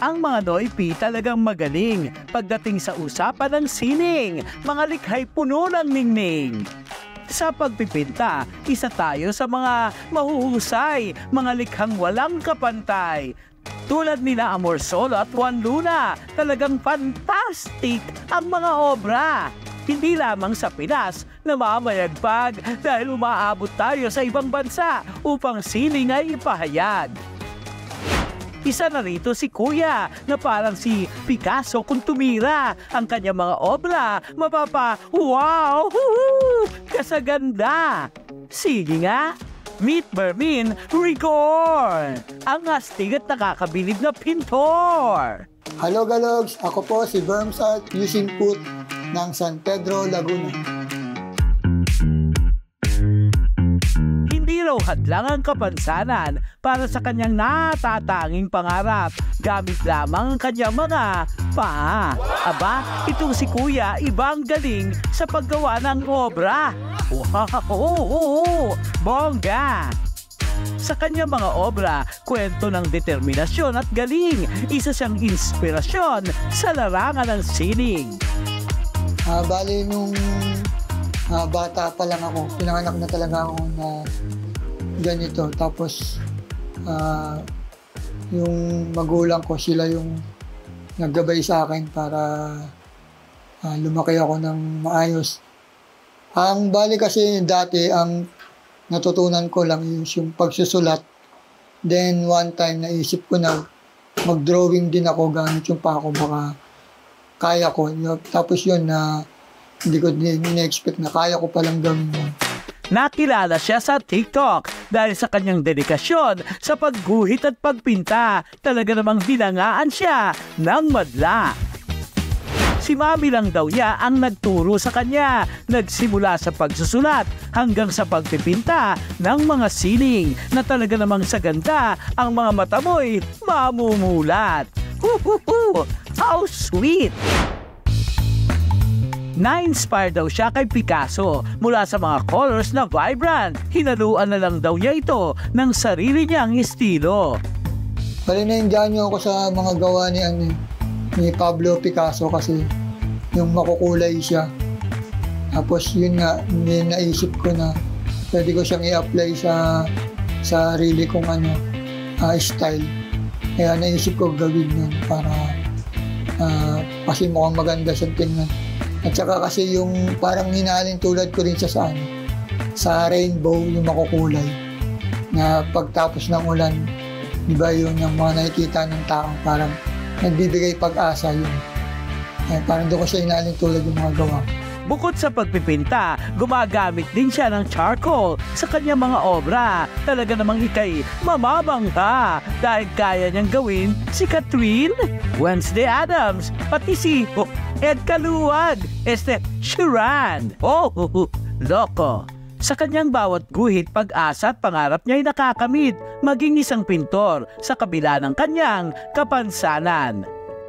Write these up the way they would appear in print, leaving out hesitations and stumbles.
Ang mga Noipi talagang magaling pagdating sa usapan ng sining, mga likha'y puno ng ningning. Sa pagpipinta, isa tayo sa mga mahuhusay, mga likhang walang kapantay. Tulad nila Amor Solo at Juan Luna, talagang fantastic ang mga obra. Hindi lamang sa Pinas na mamayagpag dahil umaabot tayo sa ibang bansa upang sining ay ipahayag. Isa na rito si Kuya na parang si Picasso kung tumira. Ang kanyang mga obra, wow! Kasaganda! Sige nga! Meet Bermin Rigor! Ang astig at nakakabilib na pintor! Hello Galogs! Ako po si Bermsat, using put ng San Pedro, Laguna. Hindi raw hadlang ang kapansanan para sa kanyang natatanging pangarap. Gamit lamang ang kanyang mga paa. Aba, itong si Kuya ibang galing sa paggawa ng obra. Wow! Bongga! Sa kanyang mga obra, kwento ng determinasyon at galing. Isa siyang inspirasyon sa larangan ng sining. Bali nung bata pa lang ako, pinanganak na talaga ako na ganito. Tapos yung magulang ko, sila yung naggabay sa akin para lumaki ako ng maayos. Ang bali kasi dati, ang natutunan ko lang yung pagsusulat. Then one time naisip ko na mag-drawing din ako gamit yung pako, baka kaya ko. Tapos yun na hindi ko na-expect na kaya ko palang gawin yun. Nakilala siya sa TikTok dahil sa kanyang dedikasyon sa pagguhit at pagpinta. Talaga namang binangaan siya ng madla. Si Mami lang daw niya ang nagturo sa kanya. Nagsimula sa pagsusulat hanggang sa pagpipinta ng mga sining na talaga namang sa ganda ang mga mata mo'y mamumulat. How sweet! Na-inspire daw siya kay Picasso mula sa mga colors na vibrant. Hinaluan na lang daw niya ito ng sarili niyang estilo. Bali na-enjoy ako sa mga gawa ni Pablo Picasso kasi yung makukulay siya. Tapos yun nga, naisip ko na pwede ko siyang i-apply sa sarili kong style. Kaya naisip ko gawin yun para kasi mukhang maganda siyang tingnan. At saka kasi yung parang hinalin tulad ko rin siya sa rainbow, yung makukulay. Na pagtapos ng ulan, di ba yun yung mga nakikita ng tao, parang nagbibigay pag-asa yun. Parang doon ko siya hinalin tulad yung mga gawa. Bukod sa pagpipinta, gumagamit din siya ng charcoal sa kanyang mga obra. Talaga namang ikay mamamangha dahil kaya niyang gawin si Catherine, Wednesday Addams, pati si Ed Caluwag, Sharan. Loko. Sa kanyang bawat guhit, pag-asa at pangarap niya ay nakakamit maging isang pintor sa kabila ng kanyang kapansanan.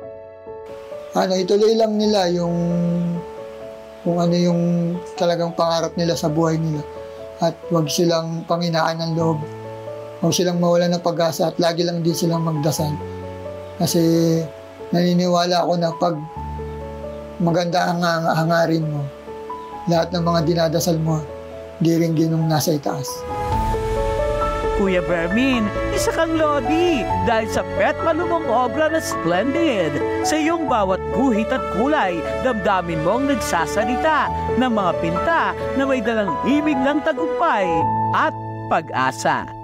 Ituloy lang nila kung ano yung talagang pangarap nila sa buhay nila. At huwag silang panghinaan ng loob. Huwag silang mawalan ng pag-asa at lagi lang din silang magdasal. Kasi naniniwala ako na pag maganda ang hangarin mo, lahat ng mga dinadasal mo, di rin ginong nasa itaas. Kuya Bermin, isa kang lodi dahil sa pet malumong obra na splendid. Sa iyong bawat guhit at kulay, damdamin mong nagsasalita ng mga pinta na may dalang himig ng tagumpay at pag-asa.